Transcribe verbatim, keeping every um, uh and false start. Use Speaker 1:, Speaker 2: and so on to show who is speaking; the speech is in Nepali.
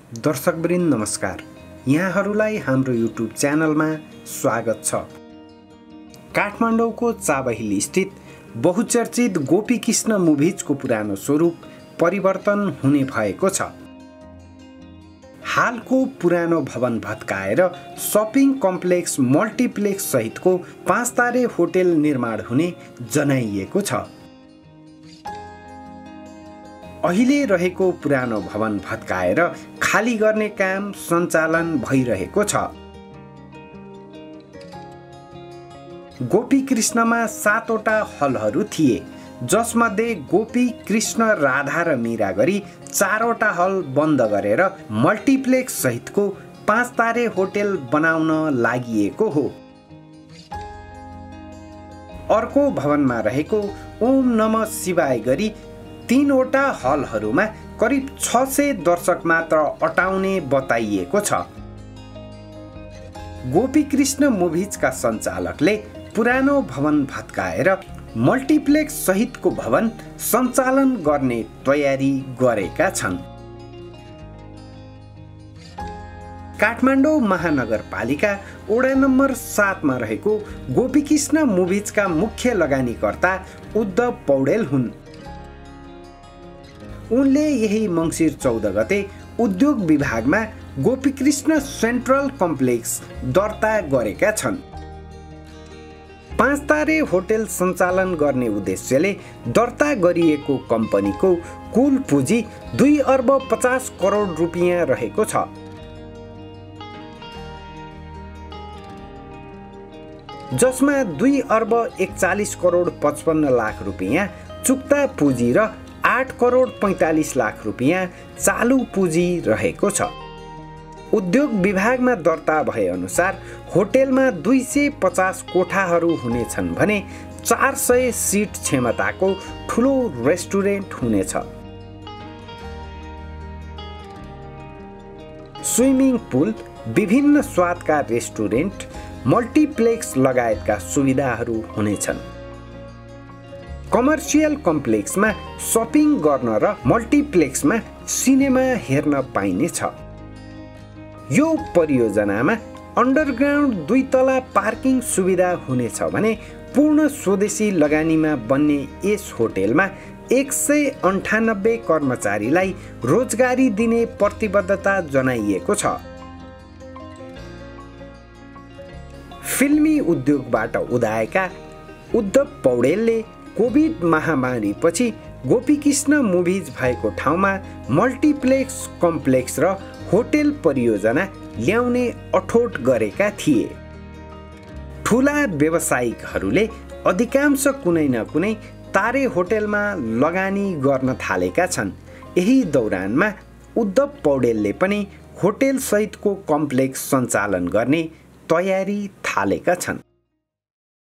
Speaker 1: दर्शकवृन्द नमस्कार। यहाँहरूलाई हाम्रो युट्युब च्यानलमा स्वागत छ। काठमाडौँको चाबहिल स्थित बहुचर्चित गोपीकृष्ण मुभिजको पुरानो स्वरूप परिवर्तन हुने भएको छ। हालको पुरानो भवन भत्काएर सपिङ कम्प्लेक्स मल्टिप्लेक्स सहितको पाँच तारे होटल निर्माण हुने जनाइएको छ। अहिले रहेको पुरानो भवन भत्काएर खाली गर्ने काम सञ्चालन भइरहेको छ। गोपीकृष्णमा सातवटा हलहरू थिए, जसमध्ये गोपीकृष्ण राधा र मीरा गरी चारवटा हल बन्द गरेर मल्टिप्लेक्स सहितको पाँच तारे होटल बनाउन लागिएको हो। अर्को भवनमा रहेको ओम नमः शिवाय गरी तीनवटा हलहरूमा करिब छ सय दर्शक मात्र अटाउने बताइएको छ। गोपीकृष्ण मुभिजका सञ्चालकले पुरानो भवन भत्काएर मल्टिप्लेक्स सहितको भवन सञ्चालन गर्ने तयारी गरेका छन्। काठमाडौँ महानगरपालिका वडा नम्बर सातमा रहेको गोपीकृष्ण मुभिजका मुख्य लगानीकर्ता उद्धव पौडेल हुन्। उनले यही मङ्सिर चौध गते उद्योग विभागमा गोपीकृष्ण सेन्ट्रल कम्प्लेक्स दर्ता गरेका छन्। पाँच तारे होटल सञ्चालन गर्ने उद्देश्यले दर्ता गरिएको कम्पनीको कुल पुँजी दुई अर्ब पचास करोड रुपियाँ रहेको छ। जसमा दुई अर्ब एकचालिस करोड पचपन्न लाख रुपियाँ चुक्ता पुँजी र आठ करोड पैंतालिस लाख रुपियाँ चालु पुँजी रहेको छ। उद्योग विभागमा दर्ता भए अनुसार होटेलमा दुई सय पचास कोठाहरू हुनेछन् भने चार सय सिट क्षमताको ठुलो रेस्टुरेन्ट हुनेछ। स्विमिङ पुल, विभिन्न स्वादका रेस्टुरेन्ट, मल्टिप्लेक्स लगायतका सुविधाहरू हुनेछन्। कमर्सियल कम्प्लेक्समा सपिङ गर्न र मल्टिप्लेक्समा सिनेमा हेर्न पाइनेछ। यो परियोजनामा अन्डरग्राउन्ड दुई तला पार्किङ सुविधा हुनेछ भने पूर्ण स्वदेशी लगानीमा बन्ने यस होटेलमा एक सय अन्ठानब्बे कर्मचारीलाई रोजगारी दिने प्रतिबद्धता जनाइएको छ। फिल्मी उद्योगबाट उदाएका उद्धव पौडेलले कोभिड महामारीपछि गोपीकृष्ण मुभिज भएको ठाउँमा मल्टिप्लेक्स कम्प्लेक्स र होटल परियोजना ल्याउने अठोट गरेका थिए। ठुला व्यवसायिकहरूले अधिकांश कुनै न कुनै तारे होटलमा लगानी गर्न थालेका छन्। यही दौरानमा उद्धव पौडेलले पनि होटल सहितको कम्प्लेक्स सञ्चालन गर्ने तयारी थालेका छन्।